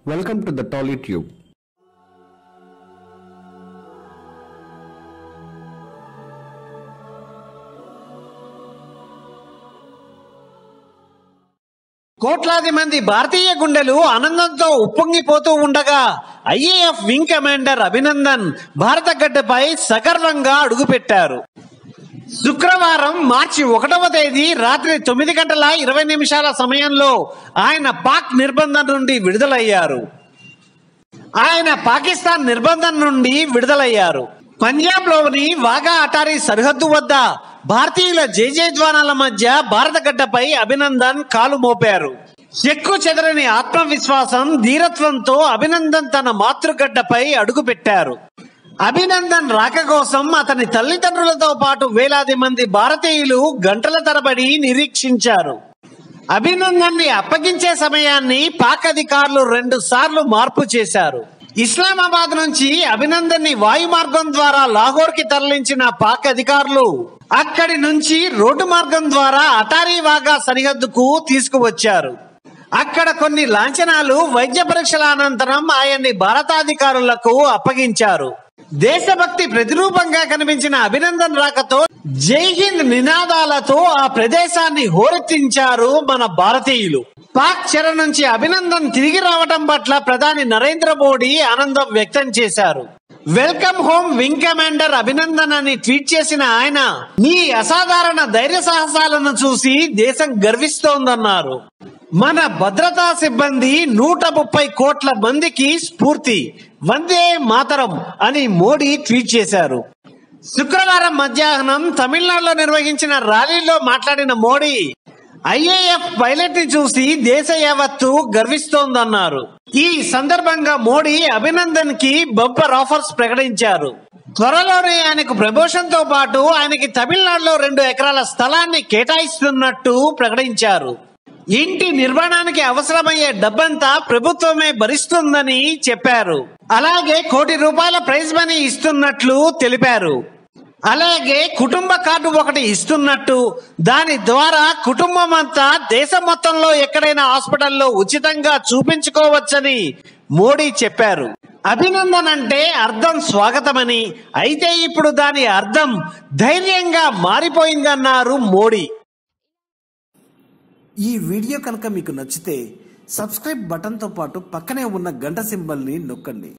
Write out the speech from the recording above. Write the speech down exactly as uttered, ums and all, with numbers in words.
Welcome to the TollyTube. కోట్లాది మంది భారతీయ గుండెలు ఆనందంతో ఉప్పొంగిపోతూ ఉండగా ఐఏఎఫ్ వింగ్ కమాండర్ అభినందన్ భారత గడ్డపై సగర్వంగా అడుగుపెట్టారు. శుక్రవారం మార్చి ఒకటవ తేదీ రాత్రి తొమ్మిది గంటల ఇరవై నిమిషాల సమయంలో ఆయన పాక్ నిర్బంధం నుండి విడుదలయ్యారు. ఆయన పాకిస్తాన్ నిర్బంధం నుండి విడుదలయ్యారు. పంజాబ్ లోని వాఘా అటారీ సరిహద్దు వద్ద భారతీయుల జయజయధ్వానాల మధ్య భారత గడ్డపై అభినందన్ కాలు మోపారు. చెక్కు చెదరని ఆత్మవిశ్వాసం, ధీరత్వంతో అభినందన్ తన మాతృగడ్డపై అడుగుపెట్టారు. అభినందన్ రాక కోసం అతని తల్లిదండ్రులతో పాటు వేలాది మంది భారతీయులు గంటల తరబడి నిరీక్షించారు. అభినందన్ ని అప్పగించే సమయాన్ని పాక్ అధికారులు రెండు సార్లు మార్పు చేశారు. ఇస్లామాబాద్ నుంచి అభినందన్ ని వాయు మార్గం ద్వారా లాహోర్ కి తరలించిన పాక్ అధికారులు అక్కడి నుంచి రోడ్డు మార్గం ద్వారా అటారీ వాఘా సరిహద్దుకు తీసుకువచ్చారు. అక్కడ కొన్ని లాంఛనాలు, వైద్య పరీక్షల అనంతరం ఆయన్ని భారతాధికారులకు అప్పగించారు. దేశభక్తి ప్రతిరూపంగా కనిపించిన అభినందన్ రాకతో జై హింద్ నినాదాలతో ఆ ప్రదేశాన్ని హోరెత్తించారు మన భారతీయులు. పాక్ చెర నుంచి అభినందన్ తిరిగి రావడం పట్ల ప్రధాని నరేంద్ర మోడీ ఆనందం వ్యక్తం చేశారు. Welcome home wing commander Abhinandan అని ట్వీట్ చేసిన ఆయన, నీ అసాధారణ ధైర్య సాహసాలను చూసి దేశం గర్విస్తోందన్నారు. మన భద్రతా సిబ్బంది నూట ముప్పై కోట్ల మందికి స్ఫూర్తి, వందే మాతరం అని మోడీ ట్వీట్ చేశారు. శుక్రవారం మధ్యాహ్నం తమిళనాడులో నిర్వహించిన ర్యాలీలో మాట్లాడిన మోడీ ఐఏఎఫ్ పైలట్ ని చూసి దేశ యావత్తు గర్విస్తోందన్నారు. ఈ సందర్భంగా మోడీ అభినందన్ కి బంపర్ ఆఫర్స్ ప్రకటించారు. త్వరలోనే ఆయనకు ప్రమోషన్ తో పాటు ఆయనకి తమిళనాడులో రెండు ఎకరాల స్థలాన్ని కేటాయిస్తున్నట్టు ప్రకటించారు. ఇంటి నిర్మాణానికి అవసరమయ్యే డబ్బంతా ప్రభుత్వమే భరిస్తుందని చెప్పారు. అలాగే కోటి రూపాయల ప్రైజ్ మనీ ఇస్తున్నట్లు తెలిపారు. అలాగే కుటుంబ కార్డు ఒకటి ఇస్తున్నట్టు, దాని ద్వారా కుటుంబం అంతా దేశం మొత్తంలో ఎక్కడైనా హాస్పిటల్లో ఉచితంగా చూపించుకోవచ్చని మోడీ చెప్పారు. అభినందన్ అంటే అర్థం స్వాగతమని, అయితే ఇప్పుడు దాని అర్థం ధైర్యంగా మారిపోయిందన్నారు మోడీ. ఈ వీడియో కనుక మీకు నచ్చితే సబ్స్క్రైబ్ బటన్ తో పాటు పక్కనే ఉన్న గంట సింబల్ ని నొక్కండి.